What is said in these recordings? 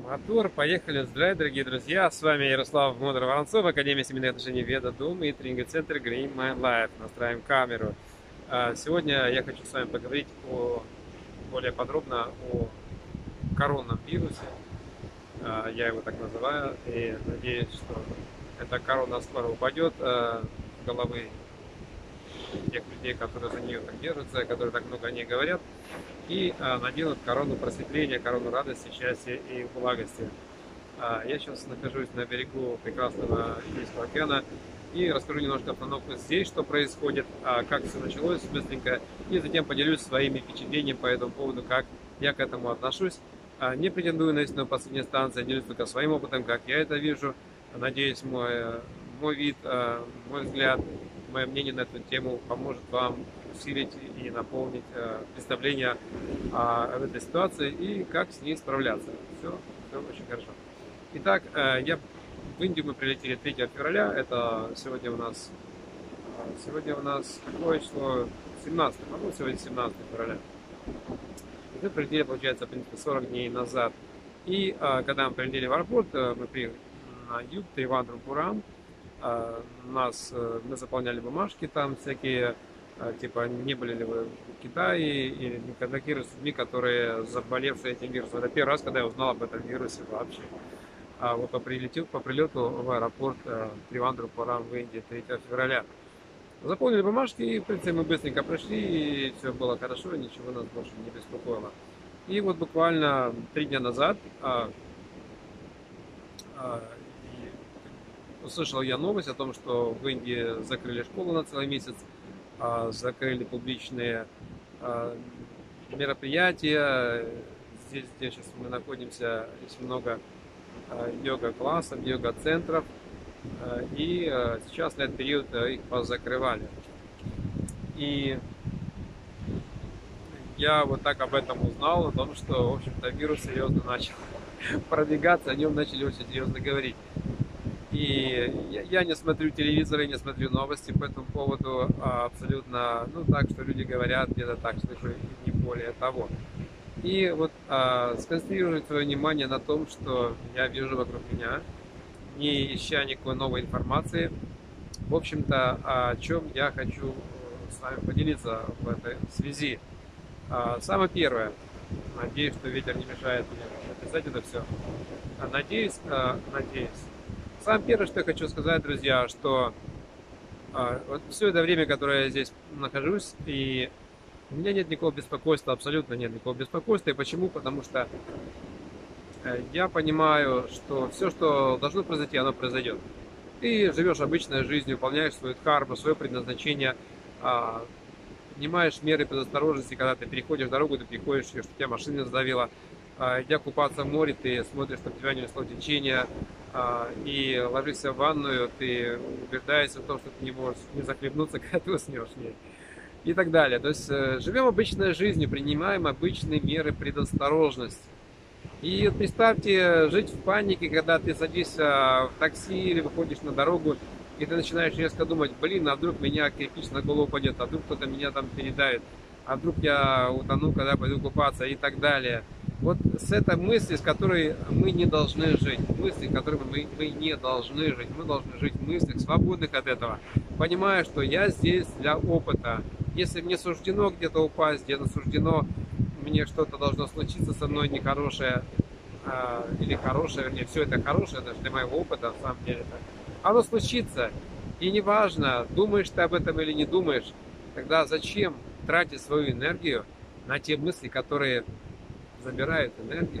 Мотор, поехали. Здравия, дорогие друзья. С вами Ярослав Мудро-Воронцов, Академия семейных отношений Веда Дум и тренинг-центр Green My Life. Настраиваем камеру. Сегодня я хочу с вами поговорить более подробно о коронном вирусе. Я его так называю. И надеюсь, что эта корона скоро упадет с головы тех людей, которые за нее так держатся, которые так много о ней говорят, и наделают корону просветления, корону радости, счастья и благости. Я сейчас нахожусь на берегу прекрасного Индийского океана и расскажу немножко обстановку здесь, что происходит, как все началось быстренько, и затем поделюсь своими впечатлениями по этому поводу, как я к этому отношусь. Не претендую на истинную последнюю станцию, делюсь только своим опытом, как я это вижу. Надеюсь, мой вид, мой взгляд, мое мнение на эту тему поможет вам усилить и наполнить представление об этой ситуации и как с ней справляться. Все очень хорошо. Итак, в Индию мы прилетели 3 февраля. Это сегодня у нас какое число? 17, по-моему, сегодня 17 февраля. Мы прилетели, получается, в принципе, 40 дней назад. И когда мы прилетели в аэропорт, мы приехали на юг, Тривандрапурам. Мы заполняли бумажки там всякие, типа, не были ли вы в Китае или не контактировали с людьми, которые заболевшие этим вирусом. Это первый раз, когда я узнал об этом вирусе вообще. Вот по прилету в аэропорт Тривандрапурам в Индии 3 февраля. Заполнили бумажки, и, в принципе, мы быстренько прошли, и все было хорошо, и ничего нас больше не беспокоило. И вот буквально 3 дня назад услышал я новость о том, что в Индии закрыли школу на целый месяц, закрыли публичные мероприятия. Здесь, где сейчас мы находимся, есть много йога-классов, йога-центров, и сейчас на этот период их позакрывали. И я вот так об этом узнал, о том, что, в общем-то, вирус серьезно начал продвигаться, о нем начали очень серьезно говорить. И я не смотрю телевизор и не смотрю новости по этому поводу абсолютно, так, что люди говорят, где-то так слышу, и не более того. И вот сконцентрировать свое внимание на том, что я вижу вокруг меня, не ища никакой новой информации. В общем-то, о чем я хочу с вами поделиться в этой связи. Самое первое, надеюсь, что ветер не мешает мне написать это все. Надеюсь. Самое первое, что я хочу сказать, друзья, что вот все это время, которое я здесь нахожусь, и у меня нет никакого беспокойства, абсолютно нет никакого беспокойства. И почему? Потому что я понимаю, что все, что должно произойти, оно произойдет. Ты живешь обычной жизнью, выполняешь свою дхарму, свое предназначение, принимаешь меры предосторожности, когда ты переходишь дорогу, ты переходишь, что тебя машина задавила. Идя купаться в море, ты смотришь, чтобы тебя не несло течение, и ложишься в ванную, ты убеждаешься в том, что ты не можешь не захлебнуться, когда ты уснешь в ней. И так далее. То есть живем обычной жизнью, принимаем обычные меры предосторожности. И вот представьте, жить в панике, когда ты садишься в такси или выходишь на дорогу, и ты начинаешь резко думать: блин, а вдруг меня кирпич на голову упадет, а вдруг кто-то меня там передавит, а вдруг я утону, когда пойду купаться, и так далее. Вот с этой мысли, с которой мы не должны жить, мысли, которыми мы не должны жить, мы должны жить в мыслях, свободных от этого, понимая, что я здесь для опыта. Если мне суждено где-то упасть, где-то суждено мне что-то должно случиться со мной нехорошее, или хорошее, вернее, все это хорошее, даже для моего опыта, на самом деле, оно случится. И неважно, думаешь ты об этом или не думаешь, тогда зачем тратить свою энергию на те мысли, которые забирают энергию?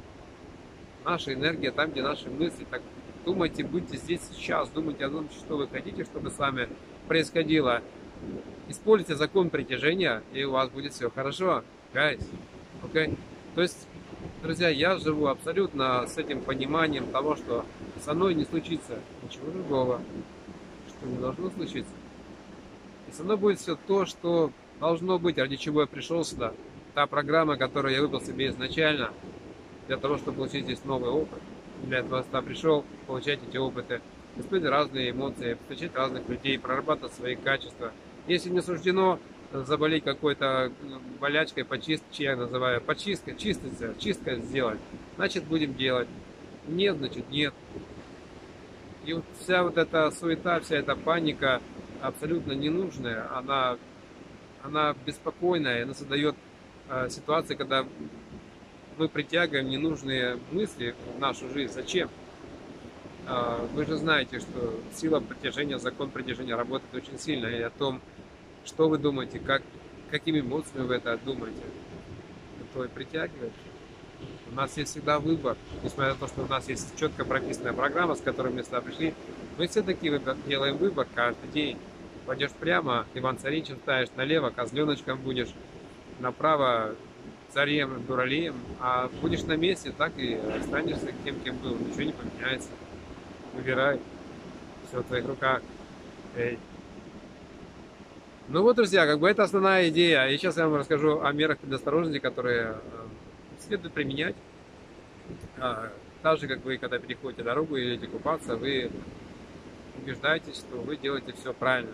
Наша энергия там, где наши мысли. Так думайте, будьте здесь сейчас, думайте о том, что вы хотите, чтобы с вами происходило. Используйте закон притяжения, и у вас будет все хорошо. Guys, okay? То есть, друзья, я живу абсолютно с этим пониманием того, что со мной не случится ничего другого, что не должно случиться. И со мной будет все то, что должно быть, ради чего я пришел сюда. Та программа, которую я выбрал себе изначально, для того, чтобы получить здесь новый опыт. Для этого я сюда пришел, получать эти опыты, испытывать разные эмоции, встречать разных людей, прорабатывать свои качества. Если не суждено заболеть какой-то болячкой, почистка, я называю, почистка, чистка сделать, значит будем делать. Нет, значит нет. И вот вся вот эта суета, вся эта паника абсолютно ненужная, она беспокойная, она создает ситуации, когда мы притягиваем ненужные мысли в нашу жизнь. Зачем? Вы же знаете, что сила притяжения, закон притяжения работает очень сильно. И о том, что вы думаете, какими эмоциями вы это думаете, то и притягиваете. У нас есть всегда выбор. Несмотря на то, что у нас есть четко прописанная программа, с которой мы сюда пришли, мы все-таки делаем выбор каждый день. Пойдешь прямо, Иван Царичем ставишь, налево козленочком будешь, направо царем, дуралеем, а будешь на месте, так и останешься тем, кем был. Ничего не поменяется. Выбирай. Все в твоих руках. Эй. Ну вот, друзья, как бы это основная идея. И сейчас я вам расскажу о мерах предосторожности, которые следует применять. Так же, как вы, когда переходите дорогу или идете купаться, вы убеждаетесь, что вы делаете все правильно.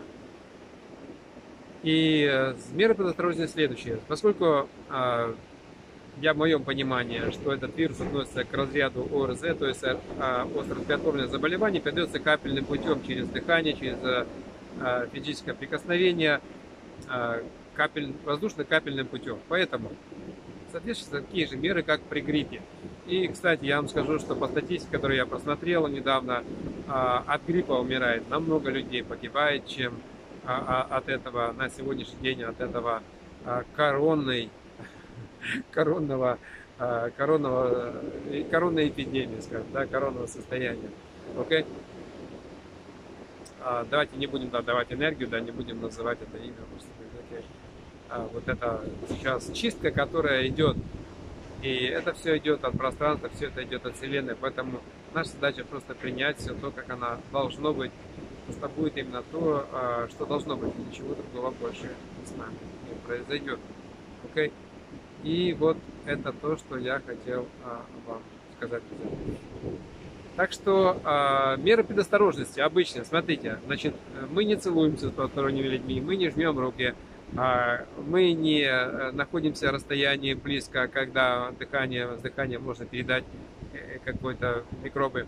И меры предосторожности следующие. Поскольку в моем понимании, что этот вирус относится к разряду ОРЗ, то есть остро-респираторное заболевание, передается капельным путем через дыхание, через физическое прикосновение, воздушно-капельным путем. Поэтому, соответственно, такие же меры, как при гриппе. И, кстати, я вам скажу, что по статистике, которую я просмотрел недавно, от гриппа умирает намного людей, погибает, чем от этого на сегодняшний день, от этого коронной эпидемии, скажем, да, коронного состояния. Окей? Давайте не будем давать энергию, да, не будем называть это имя. Вот это сейчас чистка, которая идет. И это все идет от пространства, все это идет от Вселенной. Поэтому наша задача просто принять все то, как оно должно быть. Просто будет именно то, что должно быть. Ничего другого больше с нами не произойдет. Окей? И вот это то, что я хотел вам сказать. Так что меры предосторожности обычно, смотрите, значит, мы не целуемся с посторонними людьми, мы не жмем руки, мы не находимся в расстоянии близко, когда с дыханием можно передать какой-то микробы.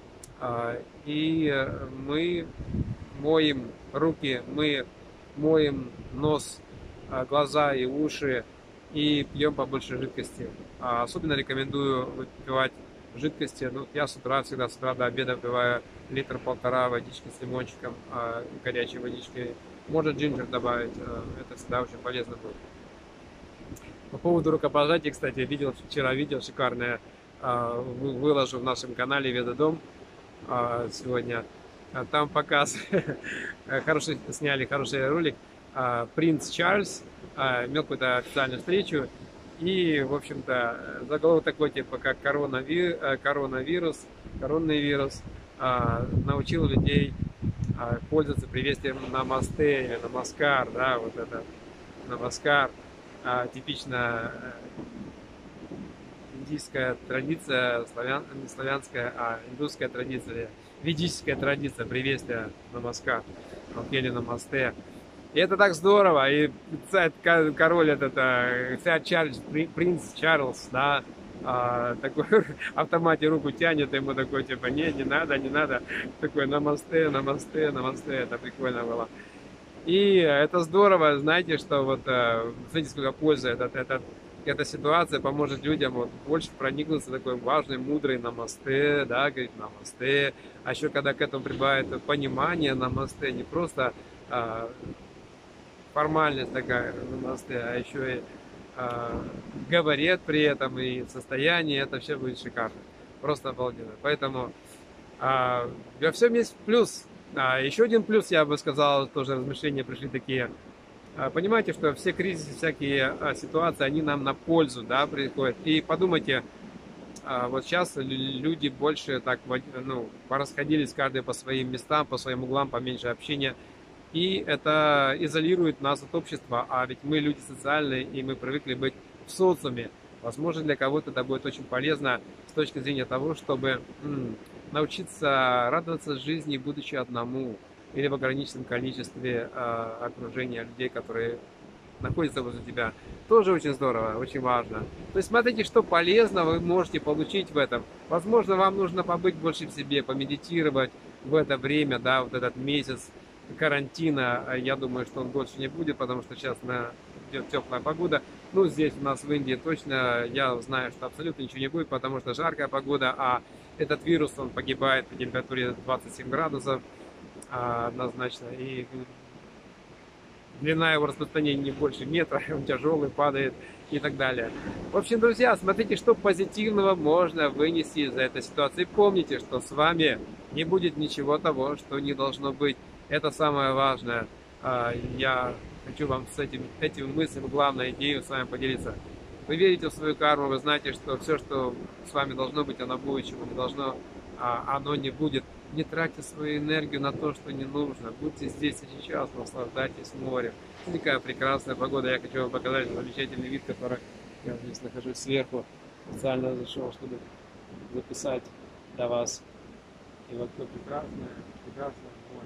И мы моем руки, мы моем нос, глаза и уши и пьем побольше жидкости. Особенно рекомендую выпивать жидкости. Ну, я всегда с утра до обеда выпиваю 1,5 литра водички с лимончиком, горячей водичкой. Может джинджер добавить, это всегда очень полезно будет. По поводу рукопожатий, кстати, вчера видео шикарное, выложу в нашем канале Ведодом сегодня. Там сняли хороший ролик. Принц Чарльз имел какую-то официальную встречу. И, в общем-то, заголовок такой, типа, как коронный вирус научил людей пользоваться приветствием намасте или намаскар, да, вот это намаскар, типично индийская традиция, не славянская, индусская традиция, ведическая традиция приветствия намаскар, или намасте. И это так здорово, и король принц Чарльз, да, такой в автомате руку тянет, ему такой, типа, не надо, такой намасте, это прикольно было. И это здорово, знаете, что вот, смотрите, сколько пользы эта ситуация поможет людям вот больше проникнуться такой важной, мудрой намасте, да, говорит намасте, а еще когда к этому прибавит понимание намасте, не просто формальность такая намасте, а еще и говорит при этом и состояние, это все будет шикарно. Просто обалденно. Поэтому во всем есть плюс. Еще один плюс, я бы сказал, тоже размышления пришли такие. Понимаете, что все кризисы, всякие ситуации, они нам на пользу, да, приходят. И подумайте, вот сейчас люди больше так, порасходились каждый по своим местам, по своим углам, поменьше общения. И это изолирует нас от общества, а ведь мы люди социальные, и мы привыкли быть в социуме. Возможно, для кого-то это будет очень полезно с точки зрения того, чтобы научиться радоваться жизни, будучи одному, или в ограниченном количестве окружения людей, которые находится возле тебя. Тоже очень здорово, очень важно. То есть смотрите, что полезно вы можете получить в этом. Возможно, вам нужно побыть больше в себе, помедитировать в это время, да, вот этот месяц карантина. Я думаю, что он больше не будет, потому что сейчас идет теплая погода. Ну, здесь у нас в Индии точно, я знаю, что абсолютно ничего не будет, потому что жаркая погода, а этот вирус, он погибает по температуре 27 градусов однозначно. И длина его распространения не больше метра, он тяжелый, падает и так далее. В общем, друзья, смотрите, что позитивного можно вынести из этой ситуации. Помните, что с вами не будет ничего того, что не должно быть. Это самое важное. Я хочу вам с этими мыслями, главной идеей с вами поделиться. Вы верите в свою карму, вы знаете, что все, что с вами должно быть, оно будет, чего не должно, оно не будет. Не тратьте свою энергию на то, что не нужно. Будьте здесь и сейчас, наслаждайтесь морем. Такая прекрасная погода. Я хочу вам показать замечательный вид, который я здесь нахожусь сверху. Специально зашел, чтобы записать для вас. И вот то прекрасное море.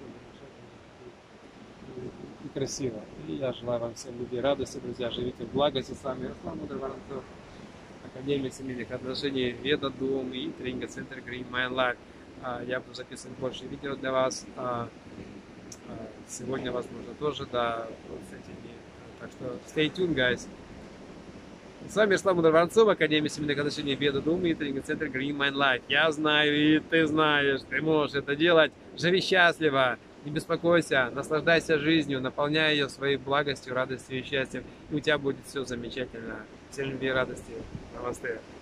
И красиво. И я желаю вам всем любви и радости, друзья. Живите в благости. С вами Руслан Мудрый Воронцов, Академия семейных отношений, Веда Дом и тренинг-центр Green My Life. Я буду записывать больше видео для вас. Сегодня, возможно, тоже, да, вот с этими. Так что stay tuned, guys. С вами Руслан Мудрый Воронцов, Академия семейных отношений, Веда Дом и тренинг-центр Green My Life. Я знаю, и ты знаешь, ты можешь это делать. Живи счастливо, не беспокойся, наслаждайся жизнью, наполняй ее своей благостью, радостью и счастьем. И у тебя будет все замечательно. Всем любви и радости. Намасте.